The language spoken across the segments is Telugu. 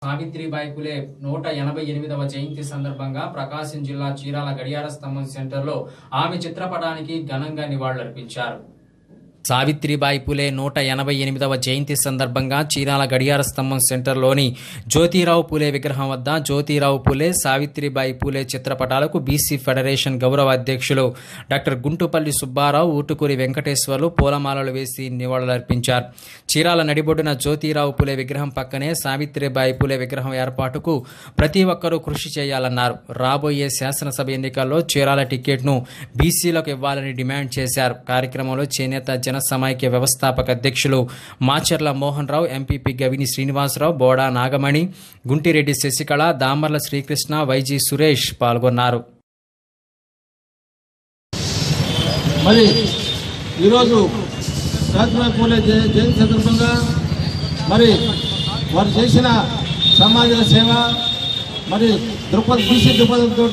సావిత్రిబాయి పులే 188వ జయంతి సందర్భంగా ప్రకాశం జిల్లా చీరాల గడియార స్తంభం సెంటర్లో ఆమె చిత్రపటానికి ఘనంగా నివాళులర్పించారు. సావిత్రిబాయి పులే 188వ జయంతి సందర్భంగా చీరాల గడియార స్తంభం సెంటర్లోని జ్యోతిరావు పులే విగ్రహం వద్ద జ్యోతిరావు పులే, సావిత్రిబాయి పులే చిత్రపటాలకు బీసీ ఫెడరేషన్ గౌరవ అధ్యక్షులు డాక్టర్ గుంటుపల్లి సుబ్బారావు, ఊటుకూరి వెంకటేశ్వర్లు పూలమాలలు వేసి నివాళులర్పించారు. చీరాల నడిబొడ్డున జ్యోతిరావు పులే విగ్రహం పక్కనే సావిత్రిబాయి పులే విగ్రహం ఏర్పాటుకు ప్రతి ఒక్కరూ కృషి చేయాలన్నారు. రాబోయే శాసనసభ ఎన్నికల్లో చీరాల టికెట్ను బీసీలకు ఇవ్వాలని డిమాండ్ చేశారు. కార్యక్రమంలో చేనేత సమైక్య వ్యవస్థాపక అధ్యక్షులు మాచర్ల మోహన్ రావు, ఎంపీపీ గవిని శ్రీనివాసరావు, బోడా నాగమణి, గుంటిరెడ్డి శశికళ, దామర్ల శ్రీకృష్ణ, వైజీ సురేష్ పాల్గొన్నారు. మరి ఈరోజు సావిత్రిబాయి పూలే జయంతి సందర్భంగా మరి వారు చేసిన సామాజిక సేవ మరి బీసీ దృక్పథంతో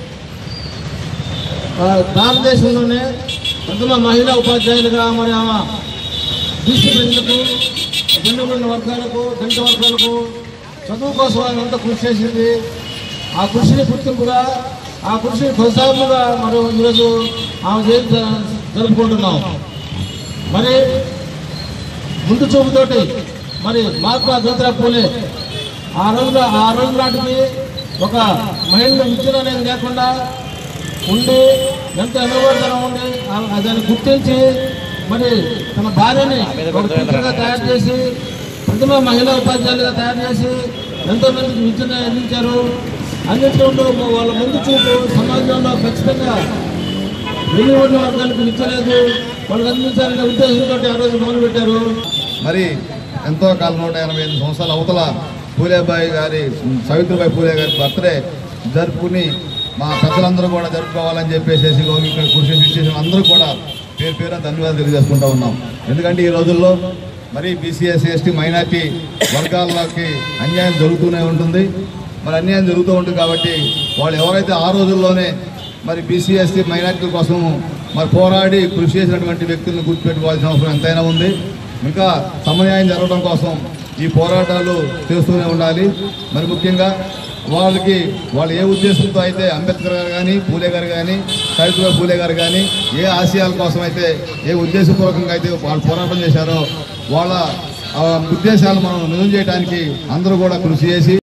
భారతదేశంలోనే ప్రథమ మహిళా ఉపాధ్యాయులుగా మరి ఆమె బీసీ ప్రజలకు, వెన్నుబడిన వర్గాలకు, దళిత వర్గాలకు చదువు కోసం ఆమె ఎంత కృషి చేసింది. ఆ కృషిని గుర్తింపుగా, ఆ కృషిని కొనసాగుగా మరి ఈరోజు ఆమె జయంతి జరుపుకుంటున్నాం. మరి ముందు చూపుతోటి మరి మహాత్మా జ్యోతిరావు పూలే ఆ రోజు నాటికి ఒక మహిళను విద్యను అనేది లేకుండా ఉండి ఎంత అనుభవతనం ఉండి దాన్ని గుర్తించి మరి తన భార్యని ఒక టీచర్గా తయారు చేసి ప్రతిమ మహిళా ఉపాధ్యాయులుగా తయారు చేసి ఎంతోమందికి విద్యను అందించారు. అన్నింటిలో వాళ్ళ ముందు చూపు సమాజంలో ఖచ్చితంగా వెలువడిన వర్గానికి విద్యలేదు, వాళ్ళకి అందించాలనే ఉద్దేశంతో ఆ రోజు మొదలుపెట్టారు. మరి ఎంతో కాలం 185 సంవత్సరాల అవతల పూలేబాయి గారి, సావిత్రిబాయి పూలే గారి బర్త్డే జరుపుకుని మా పెద్దలందరూ కూడా జరుపుకోవాలని చెప్పేసి ఇక్కడ కృషి చేసిన అందరూ కూడా పేరు పేరు ధన్యవాదాలు తెలియజేసుకుంటూ ఉన్నాం. ఎందుకంటే ఈ రోజుల్లో మరి బీసీ, ఎస్సీ, ఎస్టీ, మైనార్టీ వర్గాలకి అన్యాయం జరుగుతూనే ఉంటుంది. మరి అన్యాయం జరుగుతూ ఉంటుంది కాబట్టి వాళ్ళు ఎవరైతే ఆ రోజుల్లోనే మరి బీసీ, ఎస్టీ, మైనార్టీల కోసం మరి పోరాడి కృషి చేసినటువంటి వ్యక్తులను గుర్తుపెట్టుకోవాల్సిన అవసరం ఎంతైనా ఉంది. ఇంకా సమన్యాయం జరగడం కోసం ఈ పోరాటాలు చేస్తూనే ఉండాలి. మరి ముఖ్యంగా వాళ్ళు ఏ ఉద్దేశంతో అయితే అంబేద్కర్ గారు కానీ, పూలే గారు కానీ, సావిత్రిబాయి పూలే గారు కానీ ఏ ఆశయాల కోసం అయితే, ఏ ఉద్దేశపూర్వకంగా అయితే వాళ్ళు పోరాటం చేశారో వాళ్ళ ఉద్దేశాలు మనం నిజం చేయడానికి అందరూ కూడా కృషి చేసి